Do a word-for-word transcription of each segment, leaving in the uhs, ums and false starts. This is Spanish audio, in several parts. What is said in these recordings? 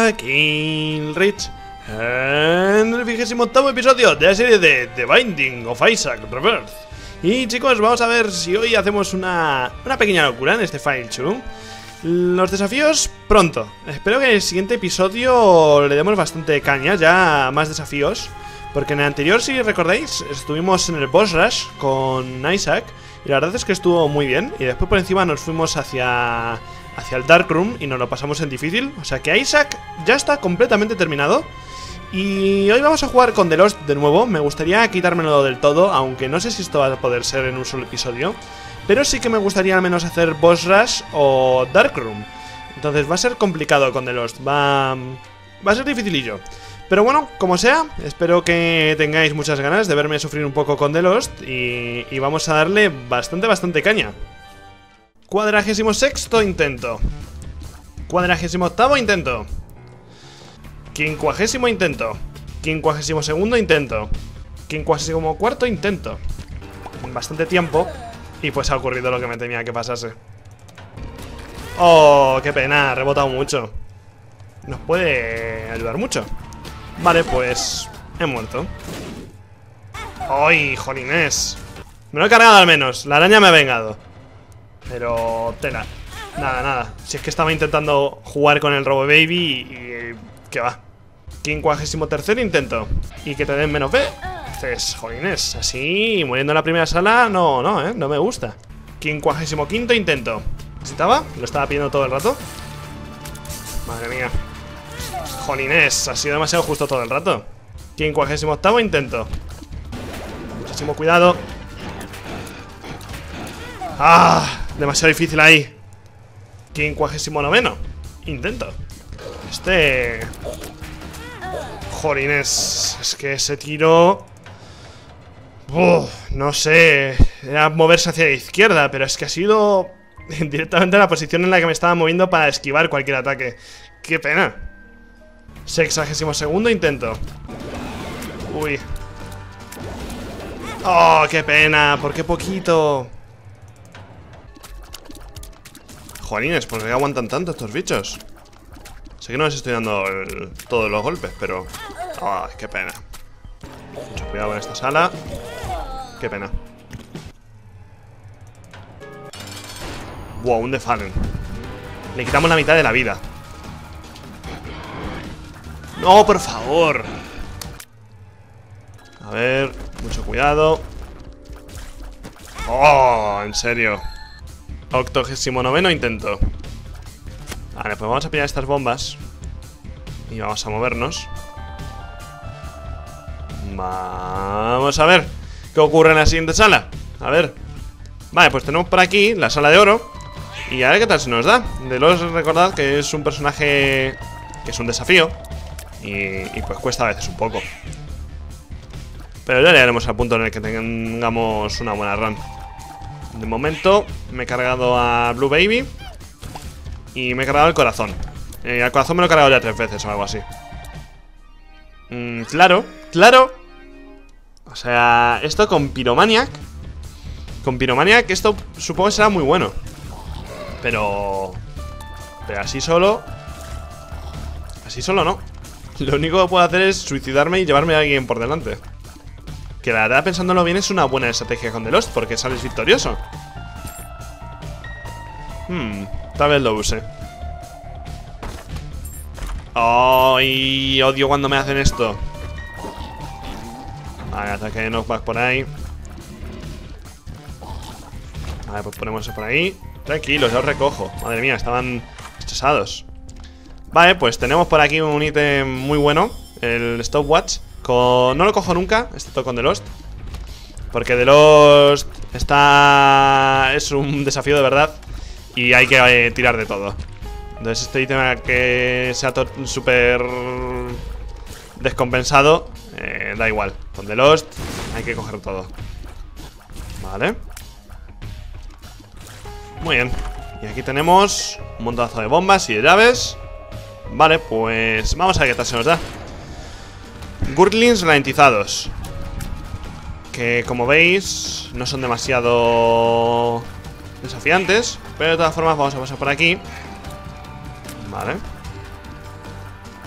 back in Reach en el vigésimo octavo episodio de la serie de The Binding of Isaac Rebirth. Y chicos, vamos a ver si hoy hacemos una, una pequeña locura en este File dos. Los desafíos pronto. Espero que en el siguiente episodio le demos bastante caña, ya más desafíos. Porque en el anterior, si recordáis, estuvimos en el Boss Rush con Isaac y la verdad es que estuvo muy bien. Y después por encima nos fuimos hacia, hacia el Dark Room y nos lo pasamos en difícil. O sea que Isaac ya está completamente terminado. Y hoy vamos a jugar con The Lost de nuevo. Me gustaría quitármelo del todo, aunque no sé si esto va a poder ser en un solo episodio. Pero sí que me gustaría al menos hacer Boss Rush o Dark Room. Entonces va a ser complicado con The Lost. Va, va a ser dificilillo. Pero bueno, como sea, espero que tengáis muchas ganas de verme sufrir un poco con The Lost. Y, y vamos a darle bastante, bastante caña. Cuadragésimo sexto intento. Cuadragésimo octavo intento. Quincuagésimo intento. Quincuagésimo segundo intento. Quincuagésimo cuarto intento. En bastante tiempo. Y pues ha ocurrido lo que me temía que pasase. Oh, qué pena, ha rebotado mucho. Nos puede ayudar mucho. Vale, pues he muerto. ¡Ay, jolines! Me lo he cargado al menos, la araña me ha vengado. Pero tela. Nada, nada. Si es que estaba intentando jugar con el Robo Baby y... y ¿qué va? Quincuagésimo tercer intento. Y que te den menos B. Dices, jolines, así muriendo en la primera sala, no, no, eh, no me gusta. Quincuagésimo quinto intento. ¿Necesitaba? Lo estaba pidiendo todo el rato. Madre mía. Jolines, ha sido demasiado justo todo el rato. Quincuagésimo octavo intento. Muchísimo cuidado. Ah, demasiado difícil ahí. Quincuagésimo noveno intento. Este... Jolines, es que ese tiro... Uf, no sé, era moverse hacia la izquierda, pero es que ha sido directamente la posición en la que me estaba moviendo para esquivar cualquier ataque. ¡Qué pena! Sexagésimo segundo intento. Uy. ¡Oh, qué pena! ¿Por qué poquito? Jolines, ¿por qué aguantan tanto estos bichos? Sé que no les estoy dando el, todos los golpes, pero... ¡Oh, qué pena! Mucho cuidado con esta sala. Qué pena. Wow, un Defallen. Le quitamos la mitad de la vida. No, por favor. A ver, mucho cuidado. Oh, en serio. Octogésimo noveno intento. Vale, pues vamos a pillar estas bombas y vamos a movernos. Vamos a ver qué ocurre en la siguiente sala. A ver. Vale, pues tenemos por aquí la sala de oro. Y a ver qué tal se nos da. The Lost, recordad que es un personaje que es un desafío. Y, y pues cuesta a veces un poco. Pero ya llegaremos al punto en el que tengamos una buena run. De momento me he cargado a Blue Baby. Y me he cargado el corazón. eh, Al corazón me lo he cargado ya tres veces o algo así. mm, Claro, claro. O sea, esto con Pyromaniac. Con Pyromaniac esto supongo que será muy bueno. Pero... Pero así solo... Así solo no. Lo único que puedo hacer es suicidarme y llevarme a alguien por delante. Que la verdad, pensándolo bien, es una buena estrategia con The Lost, porque sales victorioso. Hmm, tal vez lo use. ¡Ay! Odio cuando me hacen esto. Vale, ataque de knockback por ahí. Vale, pues ponemos eso por ahí. Tranquilos, ya os recojo. Madre mía, estaban estresados. Vale, pues tenemos por aquí un ítem muy bueno. El Stopwatch. Con... No lo cojo nunca, excepto con The Lost. Porque The Lost está... Es un desafío de verdad. Y hay que eh, tirar de todo. Entonces este ítem que sea súper descompensado, eh, da igual. Con The Lost hay que coger todo. Vale. Muy bien. Y aquí tenemos un montonazo de bombas y de llaves. Vale, pues vamos a ver qué tal se nos da. Gurlins ralentizados. Que como veis no son demasiado desafiantes. Pero de todas formas vamos a pasar por aquí. Vale.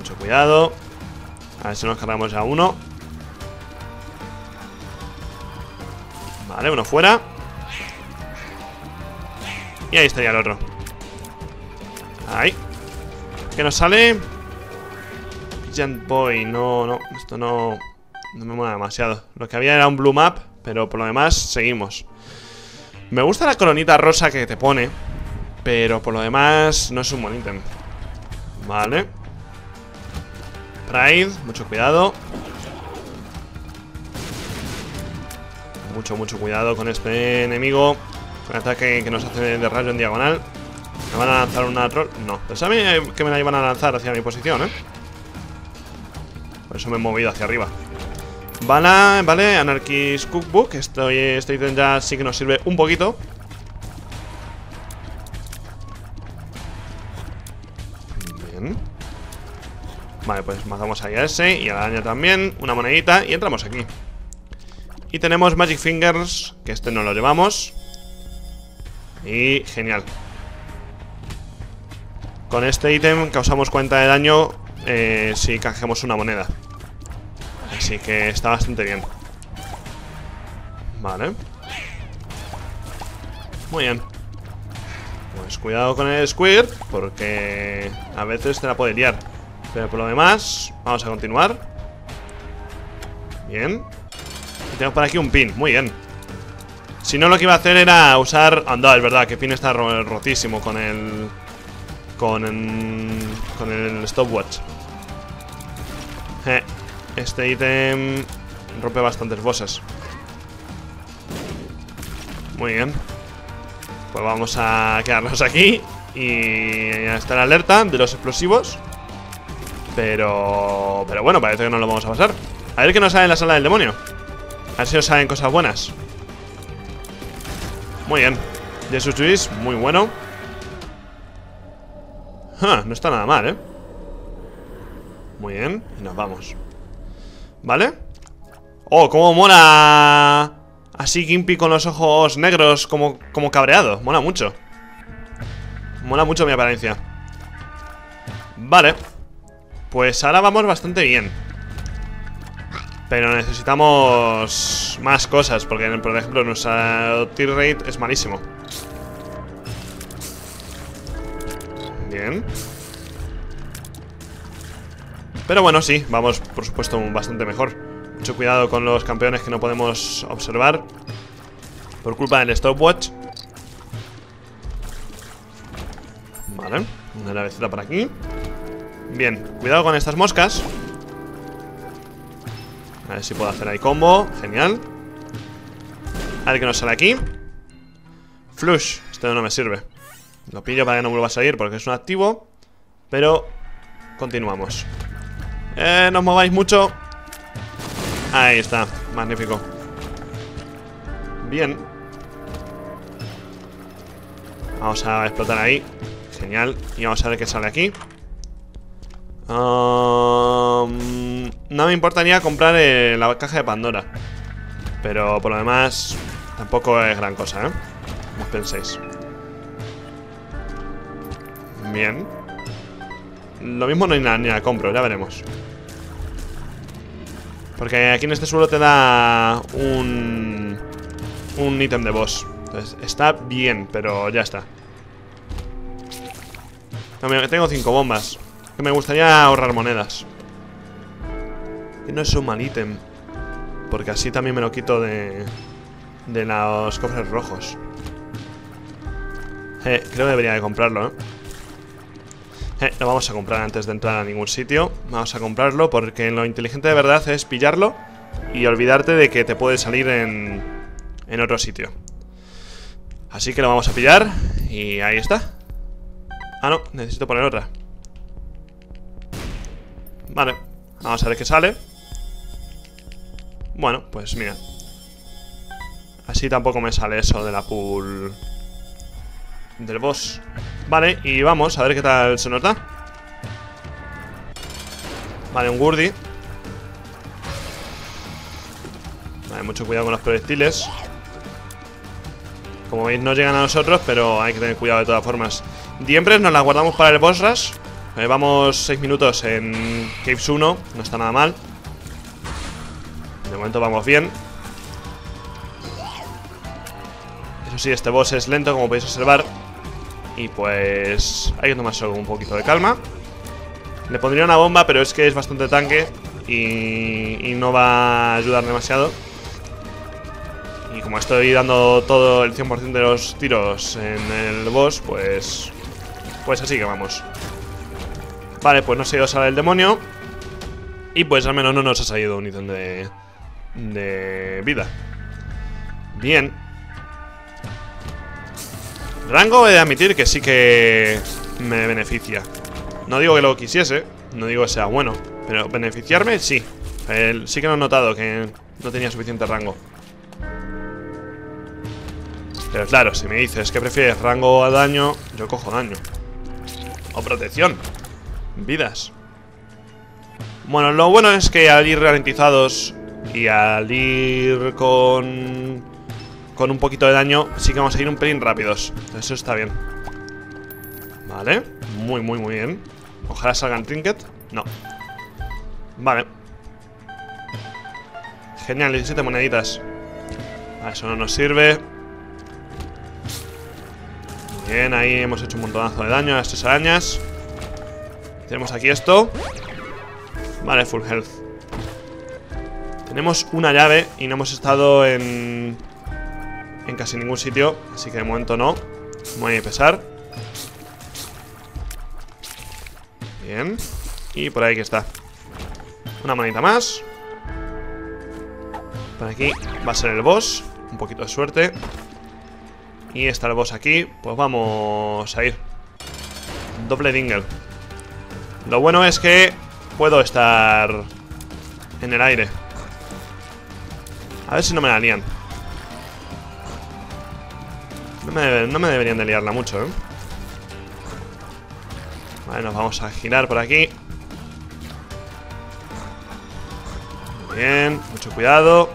Mucho cuidado. A ver si nos cargamos ya uno. Vale, uno fuera. Y ahí estaría el otro. Ahí. ¿Qué nos sale? Giant Boy. No, no, esto no No me mola demasiado. Lo que había era un Blue Map, pero por lo demás seguimos. Me gusta la coronita rosa que te pone, pero por lo demás no es un buen ítem. Vale. Pride, mucho cuidado. Mucho, mucho cuidado con este enemigo. Un ataque que nos hace de rayo en diagonal. ¿Me van a lanzar una troll? No, pensaba que me la iban a lanzar hacia mi posición, ¿eh? Por eso me he movido hacia arriba. Vale, vale, Anarchist Cookbook. Estoy, este ítem ya sí que nos sirve un poquito. Bien. Vale, pues matamos ahí a ese y a la araña también. Una monedita y entramos aquí. Y tenemos Magic Fingers, que este no lo llevamos. Y genial. Con este ítem causamos cuenta de daño eh, si canjeamos una moneda. Así que está bastante bien. Vale. Muy bien. Pues cuidado con el Squirt, porque a veces te la puede liar. Pero por lo demás, vamos a continuar. Bien. Y tengo por aquí un pin, muy bien. Si no, lo que iba a hacer era usar... Anda, es verdad, que pin está rotísimo con el... Con el... Con el stopwatch. Eh, este ítem rompe bastantes bosses. Muy bien. Pues vamos a quedarnos aquí y a estar alerta de los explosivos. Pero... Pero bueno, parece que no lo vamos a pasar. A ver qué nos sale en la sala del demonio. A ver si nos salen cosas buenas. Muy bien. Jesus Juice, muy bueno. Huh, no está nada mal, ¿eh? Muy bien, y nos vamos. ¿Vale? Oh, cómo mola. Así Gimpy con los ojos negros, como, como cabreado. Mola mucho. Mola mucho mi apariencia. Vale. Pues ahora vamos bastante bien. Pero necesitamos más cosas, porque por ejemplo nuestra tier rate es malísimo. Bien. Pero bueno, sí, vamos por supuesto bastante mejor. Mucho cuidado con los campeones que no podemos observar por culpa del stopwatch. Vale, una navecita por aquí. Bien, cuidado con estas moscas. A ver si puedo hacer ahí combo. Genial. A ver qué nos sale aquí. Flush, este no me sirve. Lo pillo para que no vuelva a salir porque es un activo. Pero continuamos. Eh, no os mováis mucho. Ahí está, magnífico. Bien. Vamos a explotar ahí. Genial, y vamos a ver qué sale aquí. um, No me importaría comprar eh, la caja de Pandora, pero por lo demás tampoco es gran cosa, ¿eh? No os penséis. Bien. Lo mismo no hay nada, ni la compro, ya veremos. Porque aquí en este suelo te da un Un ítem de boss. Entonces está bien, pero ya está. No, tengo cinco bombas. Que me gustaría ahorrar monedas. Que no es un mal ítem, porque así también me lo quito de De los cofres rojos. eh, Creo que debería de comprarlo, ¿eh? Eh, lo vamos a comprar antes de entrar a ningún sitio. Vamos a comprarlo porque lo inteligente de verdad es pillarlo y olvidarte de que te puede salir en, en otro sitio. Así que lo vamos a pillar y ahí está. Ah, no, necesito poner otra. Vale, vamos a ver qué sale. Bueno, pues mira. Así tampoco me sale eso de la pool del boss. Vale, y vamos a ver qué tal se nos da. Vale, un Gurdy. Vale, mucho cuidado con los proyectiles. Como veis no llegan a nosotros, pero hay que tener cuidado de todas formas. Diempres nos las guardamos para el boss rush, eh, Vamos seis minutos en Caves uno. No está nada mal. De momento vamos bien. Eso sí, este boss es lento, como podéis observar. Y pues hay que tomarse un poquito de calma. Le pondría una bomba, pero es que es bastante tanque y, y no va a ayudar demasiado. Y como estoy dando todo el cien por ciento de los tiros en el boss, pues Pues así que vamos. Vale, pues no se ha ido sala del demonio. Y pues al menos no nos ha salido un ítem de, de vida. Bien. Rango he de admitir que sí que me beneficia. No digo que lo quisiese, no digo que sea bueno, pero beneficiarme sí. El, sí que lo he notado que no tenía suficiente rango. Pero claro, si me dices que prefieres rango a daño, yo cojo daño. O protección. Vidas. Bueno, lo bueno es que al ir ralentizados y al ir con... con un poquito de daño, sí que vamos a ir un pelín rápidos. Eso está bien. Vale, muy, muy, muy bien. Ojalá salgan trinket. No. Vale. Genial, diecisiete moneditas. A eso no nos sirve. Bien, ahí hemos hecho un montonazo de daño a estas arañas. Tenemos aquí esto. Vale, full health. Tenemos una llave y no hemos estado en... en casi ningún sitio, así que de momento no. Voy a pesar. Bien. Y por ahí que está. Una manita más. Por aquí va a ser el boss. Un poquito de suerte. Y está el boss aquí. Pues vamos a ir. Doble dingle. Lo bueno es que puedo estar en el aire. A ver si no me la lían. No me, no me deberían de liarla mucho, ¿eh? Vale, nos vamos a girar por aquí. Bien, mucho cuidado.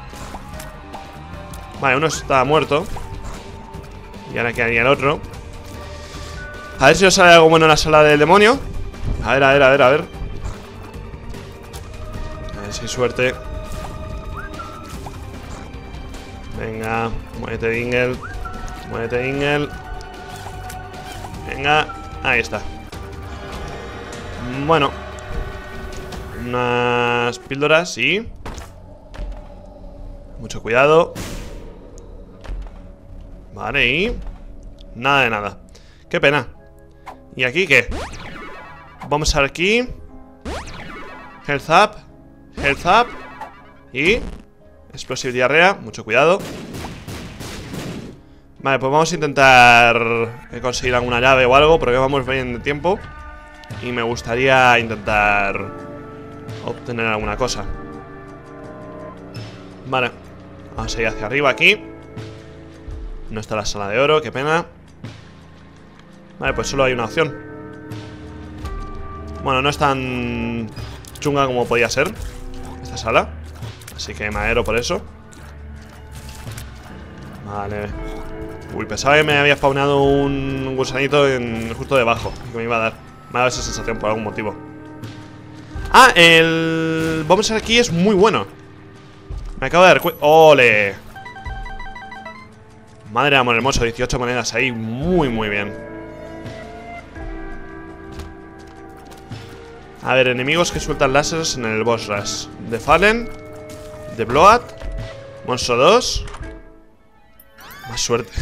Vale, uno está muerto. Y ahora quedaría el otro. A ver si os sale algo bueno en la sala del demonio. A ver, a ver, a ver, a ver. A ver si hay suerte. Venga, muévete Dingle. Muévete Dingle. Venga, ahí está. Bueno. Unas píldoras, sí. Mucho cuidado. Vale, y... nada de nada. Qué pena. ¿Y aquí qué? Vamos a ver aquí. Health up. Health up. Y... explosive diarrea, mucho cuidado. Vale, pues vamos a intentar conseguir alguna llave o algo, porque vamos bien de tiempo. Y me gustaría intentar obtener alguna cosa. Vale, vamos a ir hacia arriba aquí. No está la sala de oro, qué pena. Vale, pues solo hay una opción. Bueno, no es tan chunga como podía ser esta sala, así que me aero por eso. Vale. Uy, pensaba que me había spawnado un gusanito en, justo debajo, que me iba a dar. Me ha dado esa sensación por algún motivo. Ah, el... vamos a ver aquí, es muy bueno. Me acabo de dar cuenta. ¡Ole! Madre de amor hermoso, dieciocho monedas ahí. Muy, muy bien. A ver, enemigos que sueltan láseres en el boss rush. The Fallen, The Bloat, Monstruo dos. Más suerte.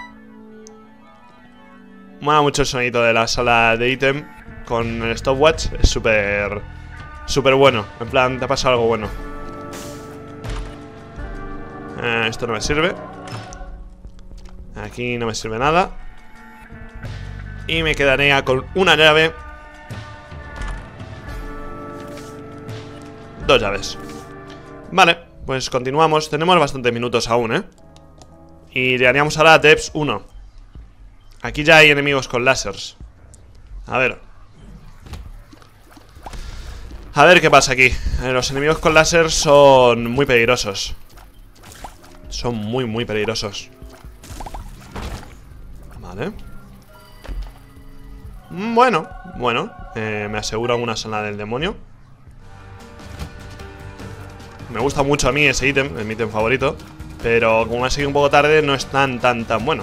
Mola mucho el sonido de la sala de ítem con el stopwatch. Es súper... súper bueno. En plan, te ha pasado algo bueno. eh, Esto no me sirve. Aquí no me sirve nada. Y me quedaría con una llave. Dos llaves. Vale, pues continuamos. Tenemos bastantes minutos aún, ¿eh? Y llegaríamos ahora a Depths uno. Aquí ya hay enemigos con lásers. A ver. A ver qué pasa aquí. Los enemigos con láser son muy peligrosos. Son muy, muy peligrosos. Vale. Bueno, bueno. eh, me aseguro una sala del demonio. Me gusta mucho a mí ese ítem, es mi ítem favorito. Pero como me ha seguido un poco tarde, no es tan, tan, tan bueno.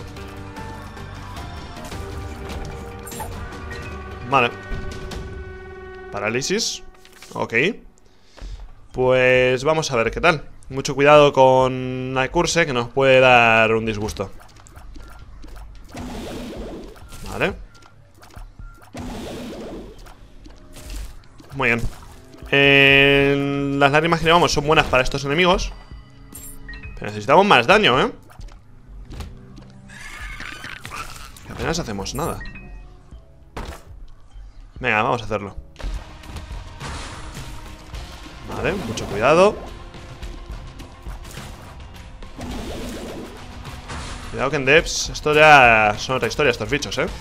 Vale. Parálisis. Ok. Pues vamos a ver qué tal. Mucho cuidado con la curse, que nos puede dar un disgusto. Vale. Muy bien. eh, Las lágrimas que llevamos son buenas para estos enemigos, pero necesitamos más daño, ¿eh? Que apenas hacemos nada. Venga, vamos a hacerlo. Vale, mucho cuidado. Cuidado que en Depths esto ya son otra historia, estos bichos, ¿eh?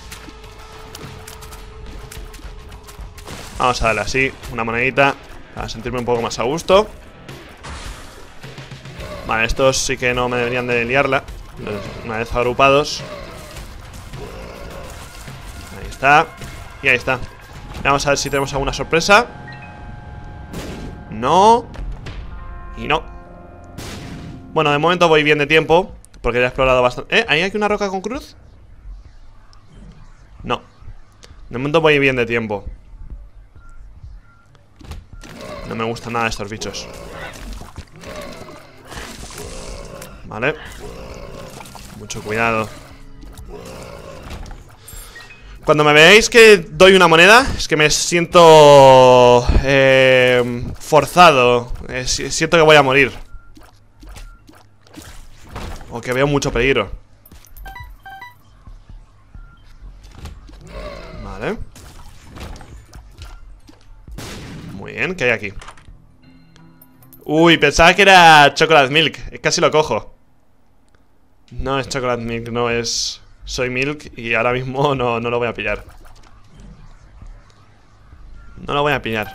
Vamos a darle así, una monedita, para sentirme un poco más a gusto. Vale, estos sí que no me deberían de liarla. Una vez agrupados. Ahí está. Y ahí está. Vamos a ver si tenemos alguna sorpresa. No. Y no. Bueno, de momento voy bien de tiempo, porque ya he explorado bastante. ¿Eh? ¿Ahí hay una roca con cruz? No. De momento voy bien de tiempo. No me gustan nada estos bichos. Vale. Mucho cuidado. Cuando me veáis que doy una moneda, es que me siento eh, forzado. eh, Siento que voy a morir, o que veo mucho peligro. Vale. Muy bien, ¿qué hay aquí? Uy, pensaba que era Chocolate Milk. Casi lo cojo. No es Chocolate Milk, no es Soy Milk. Y ahora mismo no, no lo voy a pillar. No lo voy a pillar.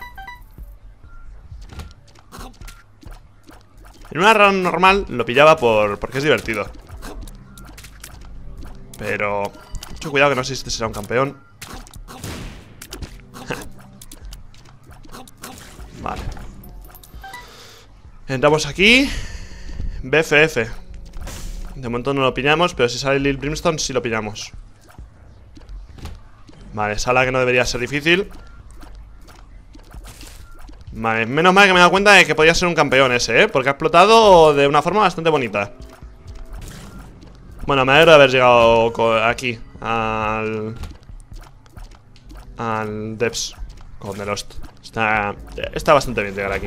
En una run normal lo pillaba por porque es divertido. Pero mucho cuidado, que no sé si este será un campeón. Vale. Entramos aquí. B F F. De momento no lo pillamos, pero si sale Lil Brimstone sí lo pillamos. Vale, sala que no debería ser difícil. Vale, menos mal que me he dado cuenta de que podía ser un campeón ese, ¿eh? Porque ha explotado de una forma bastante bonita. Bueno, me alegro de haber llegado aquí Al... Al Depths con The Lost. Está, está bastante bien llegar aquí.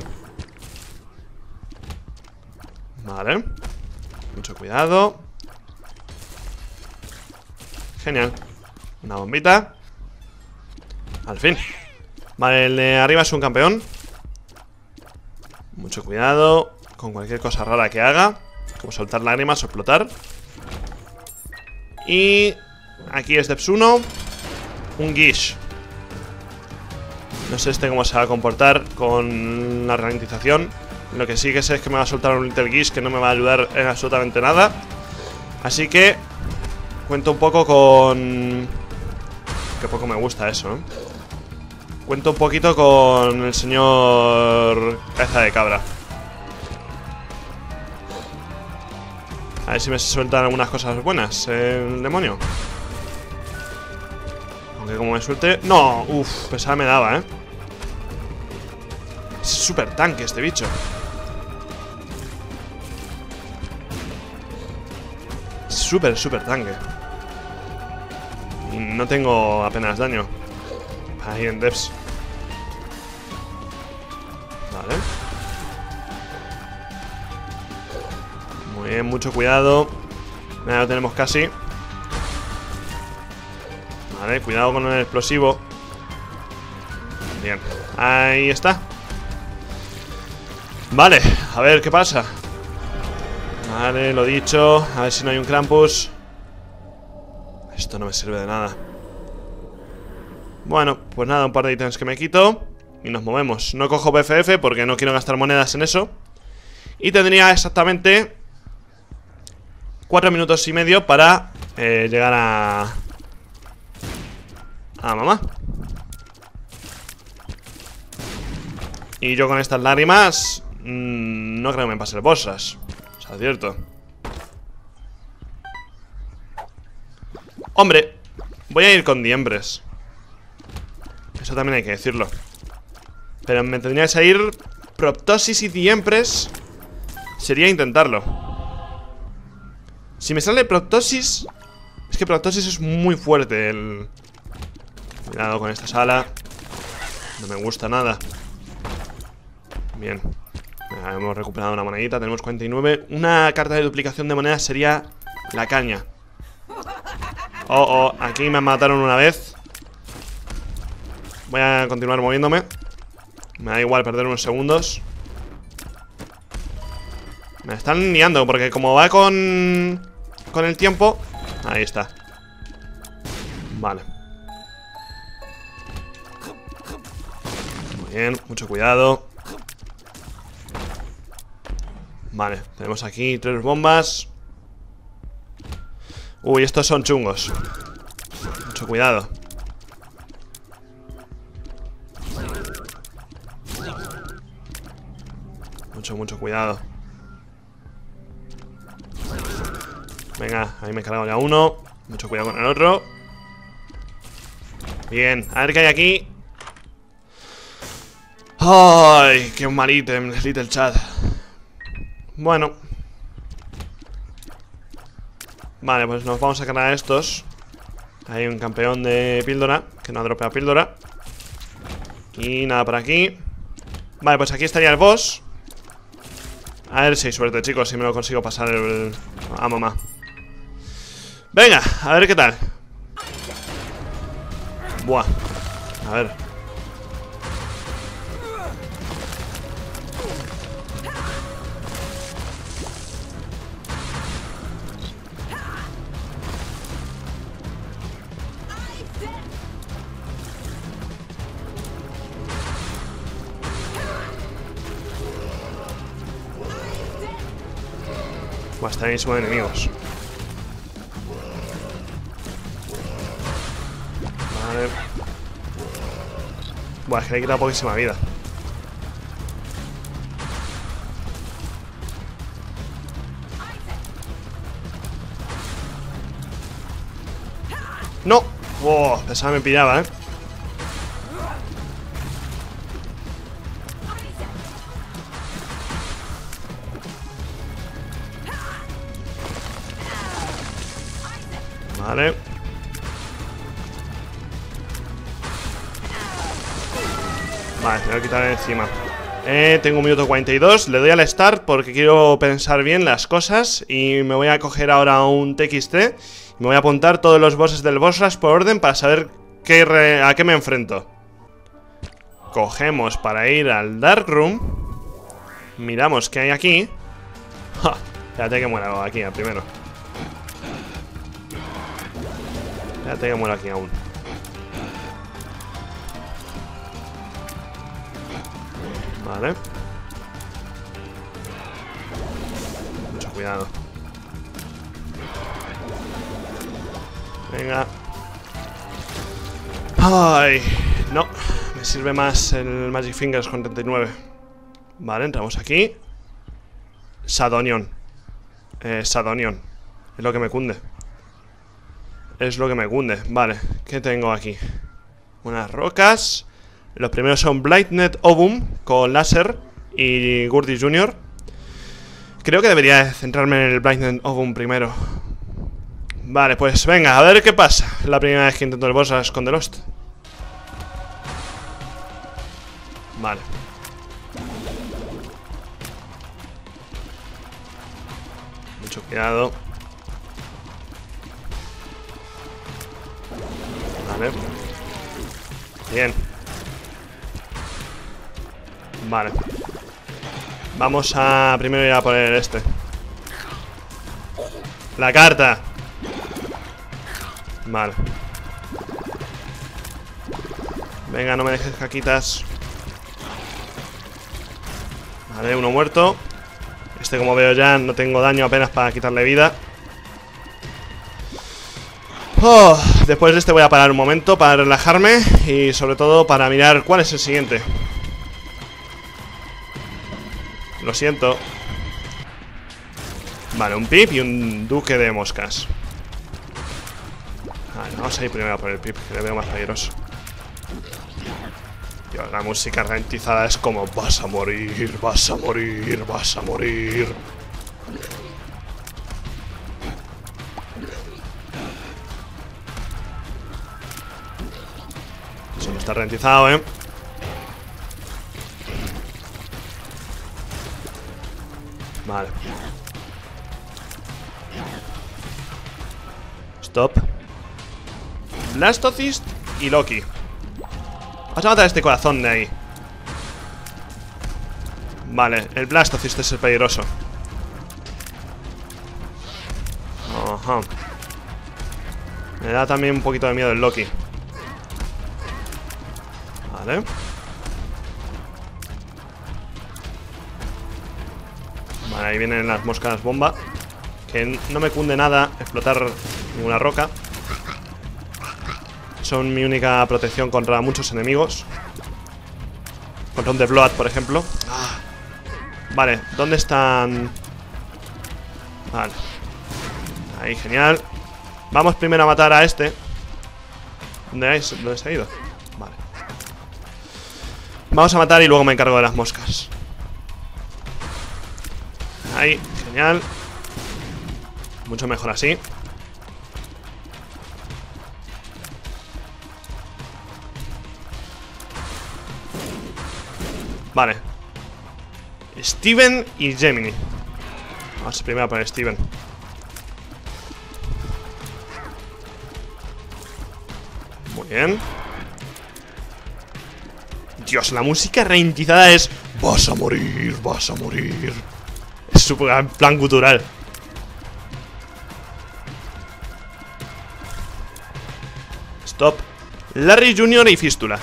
Vale. Mucho cuidado. Genial. Una bombita. Al fin. Vale, el de arriba es un campeón. Mucho cuidado con cualquier cosa rara que haga, como soltar lágrimas o explotar. Y aquí es Depths uno. Un Gish. No sé este cómo se va a comportar con la ralentización. Lo que sí que sé es que me va a soltar un Little Gish que no me va a ayudar en absolutamente nada. Así que cuento un poco con... Que poco me gusta eso, ¿eh? Cuento un poquito con el señor Cabeza de Cabra. A ver si me sueltan algunas cosas buenas el demonio. Aunque como me suelte... No, uff, pesada me daba, ¿eh? Es súper tanque este bicho. Súper, súper tanque. Y no tengo apenas daño ahí en Depths. Vale. Muy bien, mucho cuidado. Ya lo tenemos casi. Vale, cuidado con el explosivo. Bien, ahí está. Vale, a ver qué pasa. Vale, lo dicho. A ver si no hay un Krampus. Esto no me sirve de nada. Bueno, pues nada, un par de ítems que me quito y nos movemos. No cojo B F F porque no quiero gastar monedas en eso. Y tendría exactamente cuatro minutos y medio para eh, llegar a... A mamá. Y yo con estas lágrimas mmm, no creo que me pase el boss rush. O sea, cierto. Hombre, voy a ir con Diembres. Eso también hay que decirlo. Pero me tendría que salir Proptosis y Diembres. Sería intentarlo. Si me sale Proptosis, es que Proptosis es muy fuerte el... Cuidado con esta sala. No me gusta nada. Bien. Venga, hemos recuperado una monedita. Tenemos cuarenta y nueve. Una carta de duplicación de monedas sería la caña. Oh, oh, aquí me mataron una vez. Voy a continuar moviéndome. Me da igual perder unos segundos. Me están liando porque como va con... Con el tiempo. Ahí está. Vale. Muy bien, mucho cuidado. Vale, tenemos aquí tres bombas. Uy, estos son chungos. Mucho cuidado. Mucho, mucho cuidado. Venga, ahí me he cargado ya uno. Mucho cuidado con el otro. Bien, a ver qué hay aquí. Ay, qué mal ítem, Little Chat. Bueno. Vale, pues nos vamos a cargar a estos. Hay un campeón de píldora que no ha dropeado píldora. Y nada por aquí. Vale, pues aquí estaría el boss. A ver si hay suerte, chicos, si me lo consigo pasar el... a mamá. Venga, a ver qué tal. Buah. A ver. Buah, está llenísimo de enemigos. Vale. Buah, es que le he quitado poquísima vida. ¡No! ¡Wow! Pensaba que me pillaba, ¿eh? Vale. Vale, me voy a quitar de encima. eh, Tengo un minuto cuarenta y dos. Le doy al start porque quiero pensar bien las cosas. Y me voy a coger ahora un T X T. Me voy a apuntar todos los bosses del boss rush por orden para saber qué re a qué me enfrento. Cogemos para ir al Dark Room. Miramos qué hay aquí. ¡Ja! Espérate que muera aquí primero. Espérate que muera aquí aún. Vale. Mucho cuidado. Venga. Ay, no. Me sirve más el Magic Fingers con treinta y nueve. Vale, entramos aquí. Sadonion. Eh, Sadonion. Es lo que me cunde. Es lo que me cunde. Vale, ¿qué tengo aquí? Unas rocas. Los primeros son Blightnet Ovum con láser y Gurdy junior Creo que debería centrarme en el Blightnet Ovum primero. Vale, pues venga, a ver qué pasa. Es la primera vez que intento el boss rush con The Lost. Vale. Mucho cuidado. Vale. Bien. Vale. Vamos a primero ir a poner este. La carta. Vale. Venga, no me dejes caquitas. Vale, uno muerto. Este, como veo ya, no tengo daño apenas para quitarle vida. Oh, después de este voy a parar un momento para relajarme y sobre todo para mirar cuál es el siguiente. Lo siento. Vale, un pip y un duque de moscas. Vale, vamos a ir primero a por el pip, que le veo más peligroso. Dios, la música ralentizada es como: vas a morir, vas a morir, vas a morir. Eso no está ralentizado, eh. Vale. Stop. Blastocyst y Loki. Vamos a matar a este corazón de ahí. Vale, el Blastocyst es el peligroso. Ajá. Me da también un poquito de miedo el Loki. Vale. Vale, ahí vienen las moscas bomba. Que no me cunde nada explotar ninguna roca. Son mi única protección contra muchos enemigos. Contra un The Blood, por ejemplo. Ah. Vale, ¿dónde están? Vale. Ahí, genial. Vamos primero a matar a este. ¿Dónde, es? ¿Dónde se ha ido? Vale. Vamos a matar y luego me encargo de las moscas. Ahí, genial. Mucho mejor así. Vale. Steven y Gemini. Vamos primero a poner Steven. Muy bien. Dios, la música ralentizada es: vas a morir, vas a morir. Es su plan gutural. Stop. Larry junior y Fístula.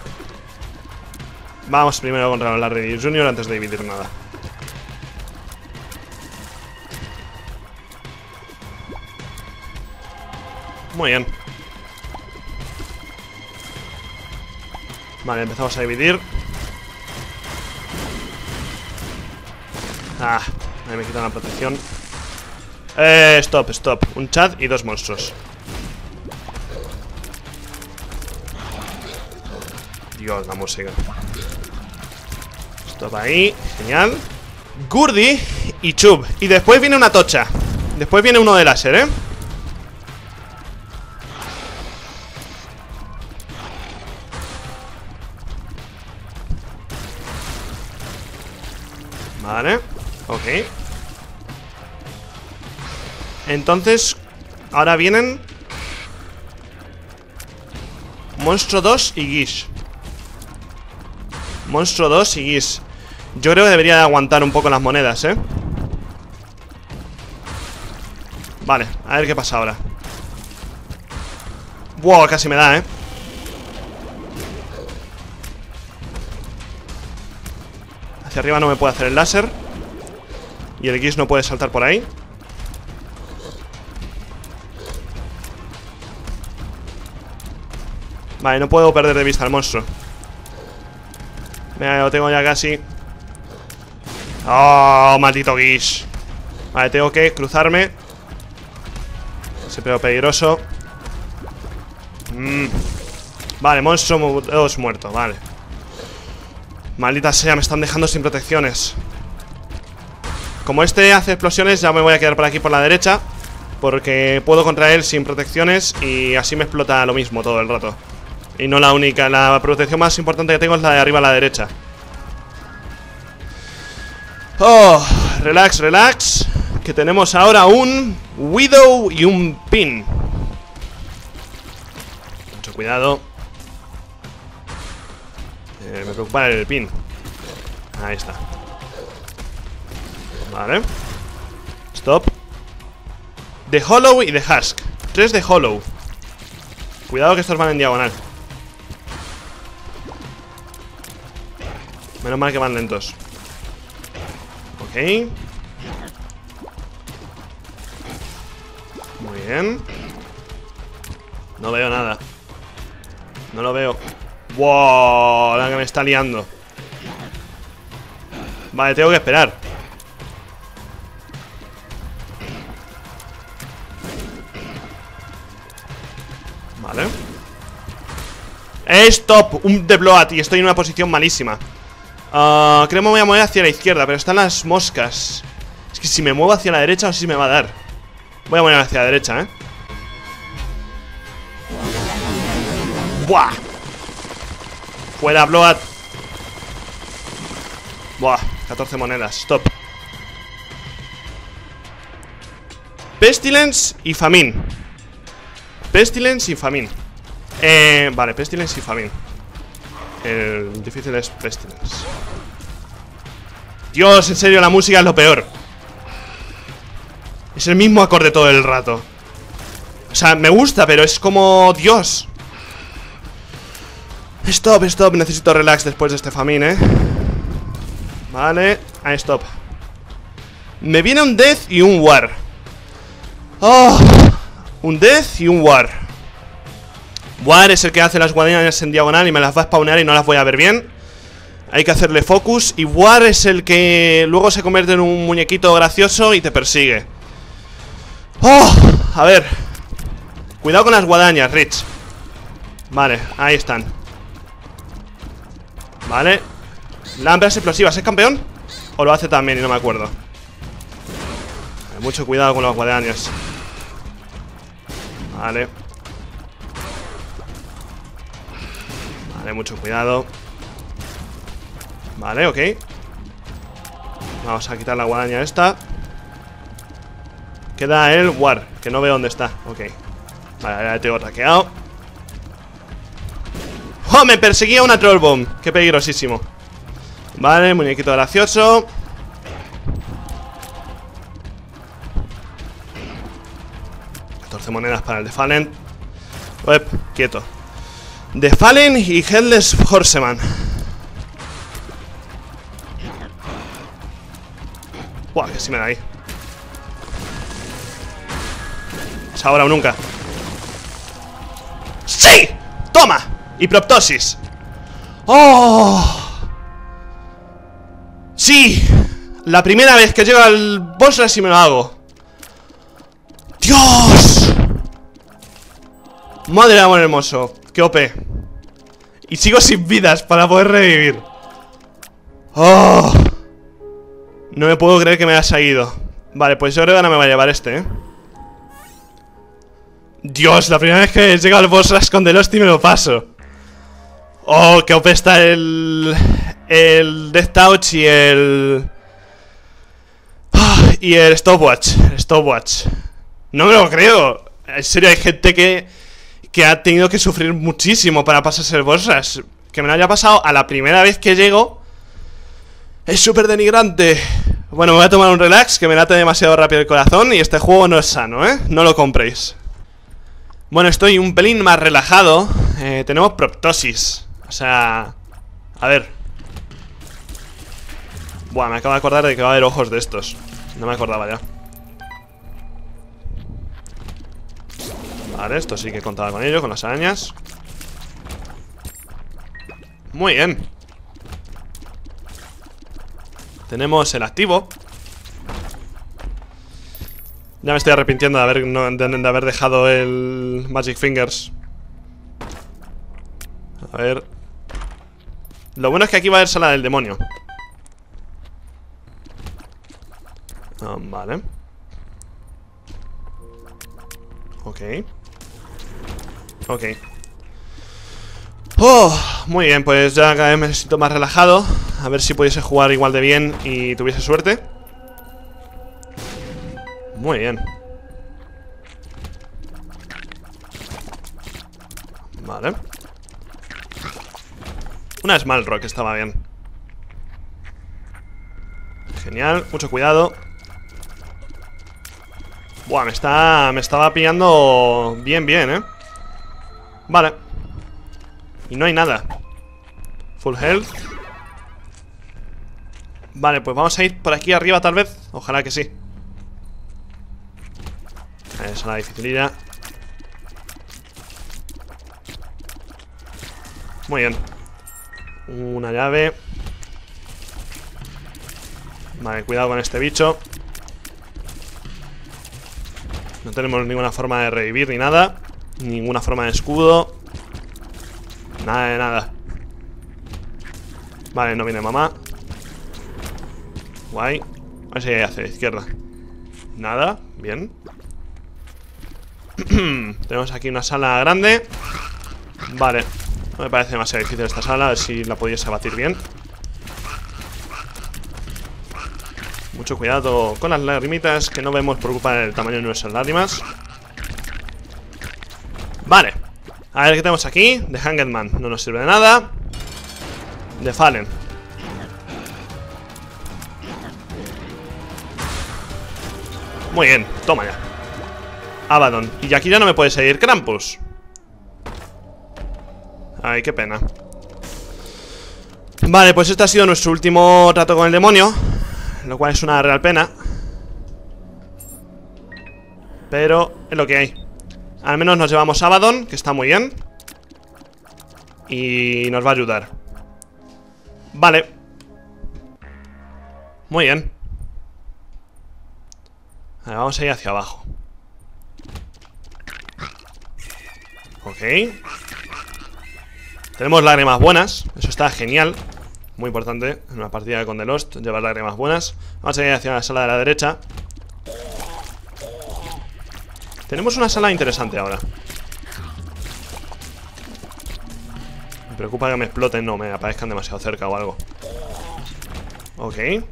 Vamos primero contra Larry junior antes de dividir nada. Muy bien. Vale, empezamos a dividir. Ah, ahí me quitan la protección. Eh, stop, stop. Un chat y dos monstruos. Dios, la música. Stop ahí, genial. Gurdy y Chub. Y después viene una tocha. Después viene uno de láser, ¿eh? Vale, ok. Entonces, ahora vienen Monstruo dos y Gish. Monstruo dos y Gish. Yo creo que debería de aguantar un poco las monedas, ¿eh? Vale, a ver qué pasa ahora. Wow, casi me da, ¿eh? Hacia arriba no me puede hacer el láser. Y el Gish no puede saltar por ahí. Vale, no puedo perder de vista al monstruo. Mira, lo tengo ya casi. Oh, maldito Gish. Vale, tengo que cruzarme. Ese pedo peligroso. mm. Vale, monstruo dos muerto, vale. Maldita sea, me están dejando sin protecciones. Como este hace explosiones, ya me voy a quedar por aquí por la derecha, porque puedo contra él sin protecciones. Y así me explota lo mismo todo el rato. Y no la única, la protección más importante que tengo es la de arriba a la derecha. Oh, relax, relax. Que tenemos ahora un Widow y un Pin. Mucho cuidado. eh, Me preocupa el Pin. Ahí está. Vale. Stop. De Hollow y de Husk. Tres de Hollow. Cuidado que estos van en diagonal. Menos mal que van lentos. Ok. Muy bien. No veo nada. No lo veo. Wow, la que me está liando. Vale, tengo que esperar. Vale. ¡Stop! Un de bloat y estoy en una posición malísima. uh, Creo que me voy a mover hacia la izquierda, pero están las moscas. Es que si me muevo hacia la derecha, no sé si me va a dar. Voy a mover hacia la derecha, eh. ¡Buah! Fuera, bloat. Buah, catorce monedas, stop. Pestilence y Famine. Pestilence y Famine. Eh, vale, Pestilence y Famine. El difícil es Pestilence. Dios, en serio, la música es lo peor. Es el mismo acorde todo el rato. O sea, me gusta, pero es como... Dios. Stop, stop, necesito relax después de este Famine, eh. Vale, ahí, stop. Me viene un Death y un War. Oh, un Death y un War. War es el que hace las guadañas en diagonal y me las va a spawnear y no las voy a ver bien. Hay que hacerle focus. Y War es el que luego se convierte en un muñequito gracioso y te persigue. Oh, a ver. Cuidado con las guadañas, Rich. Vale, ahí están. Vale. Lámparas explosivas, ¿es campeón? ¿O lo hace también y no me acuerdo? Vale, mucho cuidado con las guadañas. Vale. Vale, mucho cuidado. Vale, ok. Vamos a quitar la guadaña esta. Queda el War, que no veo dónde está. Ok. Vale, ya tengo traqueado. ¡Oh! Me perseguía una Troll Bomb. Qué peligrosísimo. Vale, muñequito gracioso. catorce monedas para el The Fallen. Uep, quieto. The Fallen y Headless Horseman. Buah, que sí me da ahí. Es ahora o nunca. ¡Sí! ¡Toma! Y Proptosis. ¡Oh! ¡Sí! La primera vez que llego al boss rush y me lo hago. ¡Dios! Madre de amor hermoso. ¡Qué O P! Y sigo sin vidas para poder revivir. ¡Oh! No me puedo creer que me haya seguido. Vale, pues yo creo que ahora me va a llevar este, ¿eh? Dios, la primera vez que he llegado al boss rush con The Lost y me lo paso. Oh, qué O P está el... El Death Touch y el... Y el Stopwatch. El Stopwatch. No me lo creo. En serio, hay gente que... Que ha tenido que sufrir muchísimo para pasarse el boss rush. Que me lo haya pasado a la primera vez que llego. Es súper denigrante. Bueno, me voy a tomar un relax, que me late demasiado rápido el corazón. Y este juego no es sano, ¿eh? No lo compréis. Bueno, estoy un pelín más relajado. eh, Tenemos Proptosis. O sea... A ver. Buah, me acabo de acordar de que va a haber ojos de estos. No me acordaba ya. Vale, esto sí que contaba con ello, con las arañas. Muy bien. Tenemos el activo. Ya me estoy arrepintiendo de haber, no, de, de haber dejado el Magic Fingers. A ver. Lo bueno es que aquí va a haber sala del demonio. Oh, vale. Ok. Ok. Oh, muy bien, pues ya cada vez me siento más relajado. A ver si pudiese jugar igual de bien y tuviese suerte. Muy bien. Vale. Una Small Rock estaba bien. Genial, mucho cuidado. Buah, me está... Me estaba pillando bien, bien, ¿eh? Vale. Y no hay nada. Full health. Vale, pues vamos a ir por aquí arriba tal vez. Ojalá que sí. Esa es la dificilidad. Muy bien. Una llave. Vale, cuidado con este bicho. No tenemos ninguna forma de revivir ni nada. Ninguna forma de escudo. Nada de nada. Vale, no viene mamá. Guay. A ver si hace izquierda. Nada, bien. Tenemos aquí una sala grande. Vale, no me parece demasiado difícil esta sala. A ver si la pudiese batir bien. Mucho cuidado con las lagrimitas, que no vemos por culpa del tamaño de nuestras lágrimas. Vale. A ver qué tenemos aquí. The Hanged Man, no nos sirve de nada. The Fallen. Muy bien, toma ya. Abaddon. Y aquí ya no me puede seguir Krampus. Ay, qué pena. Vale, pues este ha sido nuestro último trato con el demonio, lo cual es una real pena. Pero es lo que hay. Al menos nos llevamos a Abaddon, que está muy bien. Y nos va a ayudar. Vale. Muy bien. Vale, vamos a ir hacia abajo. Ok. Tenemos lágrimas buenas. Eso está genial. Muy importante en una partida con The Lost, llevar lágrimas buenas. Vamos a ir hacia la sala de la derecha. Tenemos una sala interesante ahora. Me preocupa que me exploten, no me aparezcan demasiado cerca o algo. Ok.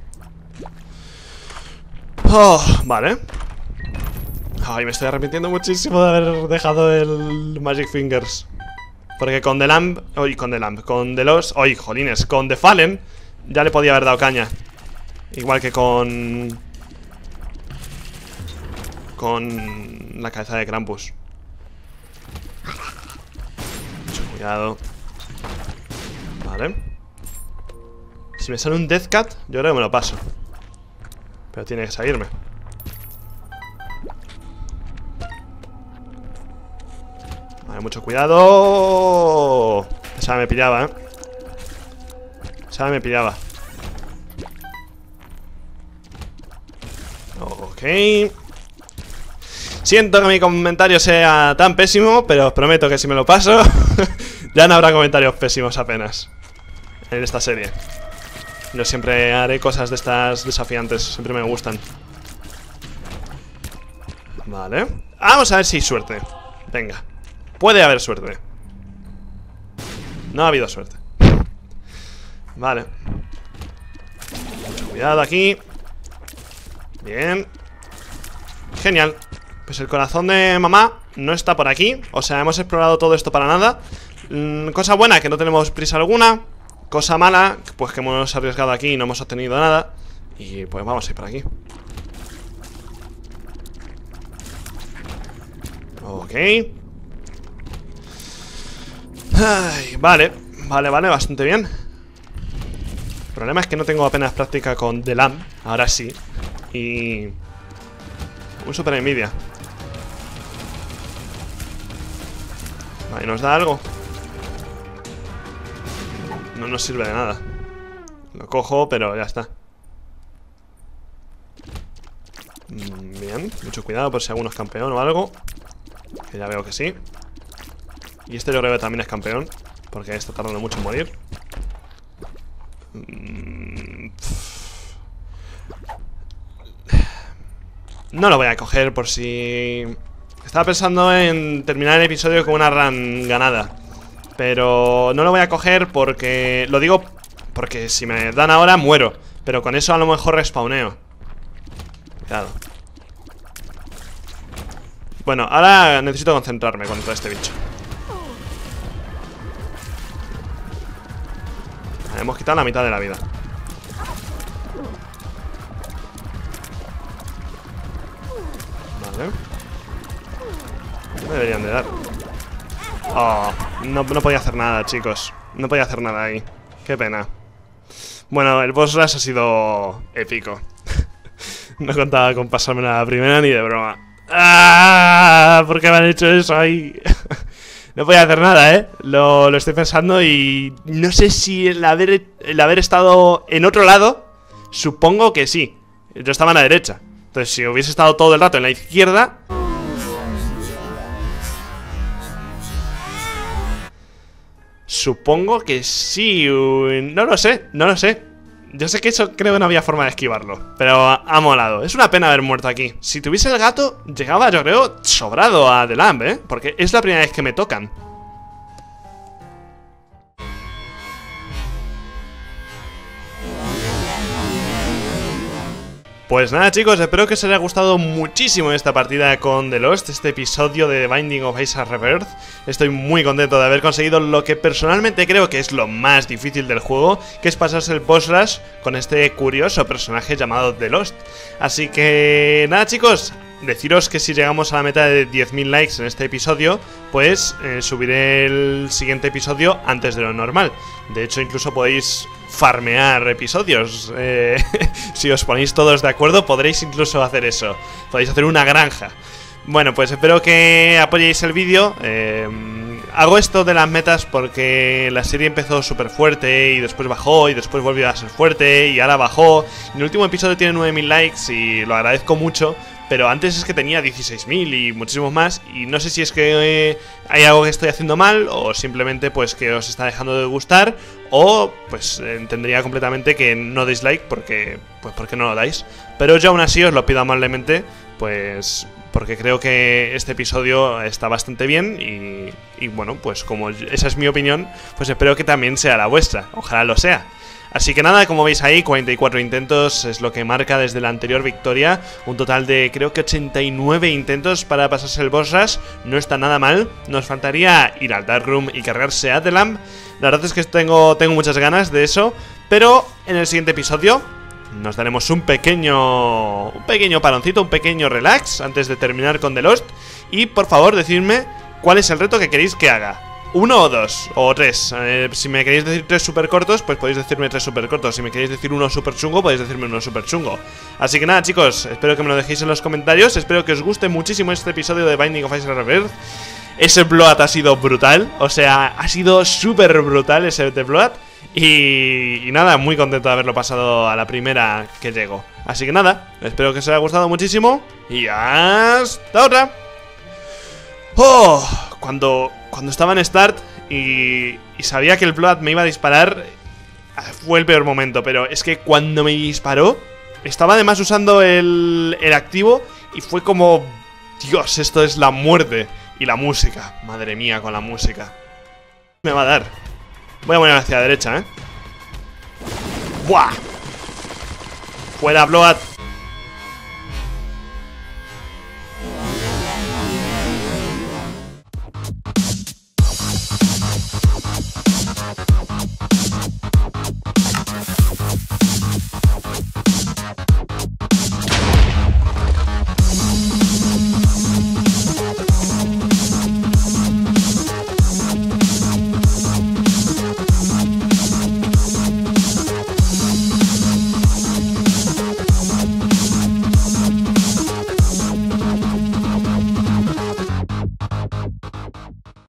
Oh, vale. Ay, me estoy arrepintiendo muchísimo de haber dejado el Magic Fingers. Porque con The Lamb... Oye, con The Lamb, con The Lost... Oye, jolines, con The Fallen ya le podía haber dado caña. Igual que con... Con la cabeza de Krampus. Mucho cuidado. Vale. Si me sale un Death Cat, yo creo que me lo paso. Pero tiene que salirme. Vale, mucho cuidado. Esa me pillaba, eh. Esa me pillaba. Ok. Siento que mi comentario sea tan pésimo, pero os prometo que si me lo paso ya no habrá comentarios pésimos apenas en esta serie. Yo siempre haré cosas de estas desafiantes. Siempre me gustan. Vale. Vamos a ver si hay suerte. Venga. Puede haber suerte. No ha habido suerte. Vale. Mucho cuidado aquí. Bien. Genial. Pues el corazón de mamá no está por aquí. O sea, hemos explorado todo esto para nada. mm, Cosa buena, que no tenemos prisa alguna. Cosa mala, pues que hemos arriesgado aquí y no hemos obtenido nada. Y pues vamos a ir por aquí. Ok. Ay, vale, vale, vale, bastante bien. El problema es que no tengo apenas práctica con The Lamb. Ahora sí. Y... un super envidia. Vale, ¿nos da algo? No nos sirve de nada. Lo cojo, pero ya está. Bien, mucho cuidado por si alguno es campeón o algo. Que ya veo que sí. Y este yo creo que también es campeón, porque está tardando mucho en morir. No lo voy a coger por si... Estaba pensando en terminar el episodio con una run ganada, pero no lo voy a coger porque... Lo digo porque si me dan ahora muero, pero con eso a lo mejor respawneo. Cuidado. Bueno, ahora necesito concentrarme contra este bicho. Hemos quitado la mitad de la vida. Vale. ¿Qué me deberían de dar? Oh, no, no podía hacer nada, chicos. No podía hacer nada ahí. Qué pena. Bueno, el boss rush ha sido épico. No contaba con pasarme la primera ni de broma. ¡Ah! ¿Por qué me han hecho eso ahí? No podía hacer nada, ¿eh? Lo, lo estoy pensando y no sé si el haber, el haber estado en otro lado Supongo que sí. Yo estaba en la derecha. Entonces, si hubiese estado todo el rato en la izquierda... Supongo que sí. No lo sé, no lo sé. Yo sé que eso creo que no había forma de esquivarlo, pero ha molado. Es una pena haber muerto aquí. Si tuviese el gato, llegaba yo creo sobrado a The Lamb, ¿eh? Porque es la primera vez que me tocan. Pues nada chicos, espero que os haya gustado muchísimo esta partida con The Lost, este episodio de The Binding of Isaac Rebirth. Estoy muy contento de haber conseguido lo que personalmente creo que es lo más difícil del juego, que es pasarse el boss rush con este curioso personaje llamado The Lost. Así que nada chicos, deciros que si llegamos a la meta de diez mil likes en este episodio, pues eh, subiré el siguiente episodio antes de lo normal. De hecho incluso podéis farmear episodios, eh, si os ponéis todos de acuerdo podréis incluso hacer eso, podéis hacer una granja. Bueno, pues espero que apoyéis el vídeo. eh, Hago esto de las metas porque la serie empezó súper fuerte y después bajó y después volvió a ser fuerte y ahora bajó. Y el último episodio tiene nueve mil likes y lo agradezco mucho, pero antes es que tenía dieciséis mil y muchísimos más. Y no sé si es que eh, hay algo que estoy haciendo mal o simplemente pues que os está dejando de gustar, o pues entendería completamente que no deis like porque, pues porque no lo dais. Pero yo aún así os lo pido amablemente, pues porque creo que este episodio está bastante bien y, y bueno, pues como esa es mi opinión, pues espero que también sea la vuestra, ojalá lo sea. Así que nada, como veis ahí, cuarenta y cuatro intentos es lo que marca desde la anterior victoria. Un total de creo que ochenta y nueve intentos para pasarse el boss rush. No está nada mal. Nos faltaría ir al Dark Room y cargarse a The Lamb. La verdad es que tengo, tengo muchas ganas de eso. Pero en el siguiente episodio nos daremos un pequeño, un pequeño paroncito, un pequeño relax antes de terminar con The Lost. Y por favor decidme cuál es el reto que queréis que haga. Uno o dos, o tres. eh, Si me queréis decir tres super cortos, pues podéis decirme tres super cortos. Si me queréis decir uno super chungo, podéis decirme uno super chungo. Así que nada chicos, espero que me lo dejéis en los comentarios. Espero que os guste muchísimo este episodio de Binding of Isaac Rebirth. Ese Blood ha sido brutal, o sea, ha sido súper brutal ese de Blood. Y, y nada, muy contento de haberlo pasado a la primera que llego. Así que nada, espero que os haya gustado muchísimo y hasta otra. Oh, cuando... Cuando estaba en Start y, y sabía que el Blood me iba a disparar, fue el peor momento, pero es que cuando me disparó, estaba además usando el, el activo y fue como... Dios, esto es la muerte. Y la música, madre mía con la música. Me va a dar. Voy a poner hacia la derecha, ¿eh? ¡Buah! Fuera, Blood.